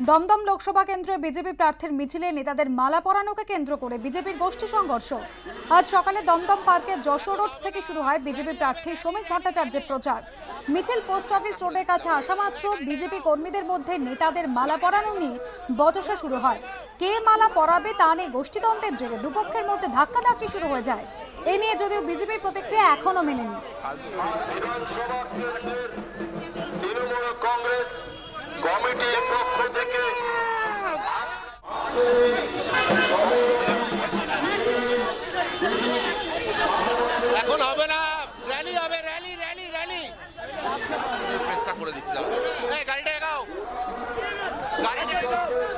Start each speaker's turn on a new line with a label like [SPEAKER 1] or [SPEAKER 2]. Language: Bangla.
[SPEAKER 1] দমদম লোকসভা কেন্দ্রে বিজেপি প্রার্থীর মিছিলে নেতাদের মালা পরানোকে কেন্দ্র করে বিজেপির গোষ্ঠী সংঘর্ষ। আজ সকালে দমদম পার্কের যশোর রোড থেকে শুরু হয় বিজেপি প্রার্থী শ্রমিক ভট্টাচার্যের প্রচার। মিছিল পোস্ট অফিস রোডের কাছে আসা মাত্র বিজেপি কর্মীদের মধ্যে নেতাদের মালা পরানো নিয়ে বচসা শুরু হয়। কে মালা পরাবে তা নিয়ে গোষ্ঠীদ্বন্দ্বের জেরে দুপক্ষের মধ্যে ধাক্কাধাক্কি শুরু হয়ে যায়। এ নিয়ে যদিও বিজেপির প্রতিক্রিয়া এখনো মেলেনি।
[SPEAKER 2] কমিটির পক্ষ থেকে
[SPEAKER 3] এখন হবে না, র্যালি হবে, র্যালি র্যালি র্যালি প্রেসটা করে দিচ্ছি। গাড়িটা এগাও, গাড়িটা এগাও।